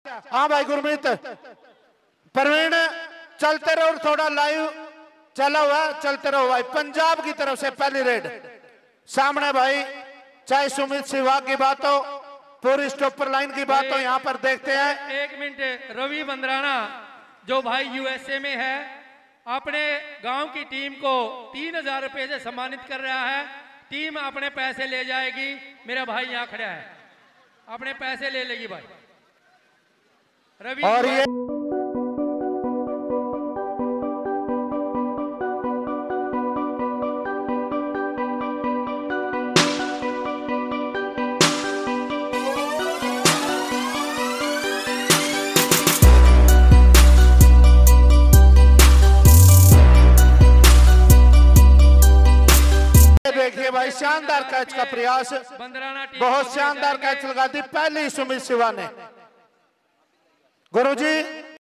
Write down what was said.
हाँ भाई गुरमीत, प्रवीण चलते रहो, थोड़ा लाइव चला हुआ, चलते रहो भाई। पंजाब की तरफ से पहली रेड सामने भाई, चाहे सुमित सहवाग की बात हो, पूरी स्टॉपर लाइन की बात हो, यहाँ पर देखते हैं। एक मिनट, रवि बंदराना जो भाई यूएसए में है, अपने गांव की टीम को 3000 रुपए से सम्मानित कर रहा है। टीम अपने पैसे ले जाएगी। मेरा भाई यहाँ खड़ा है, अपने पैसे ले लेगी भाई रवि। और ये देखिए भाई, शानदार कैच का प्रयास, बहुत शानदार कैच लगा दी पहली सुमित सिवा ने। गुरुजी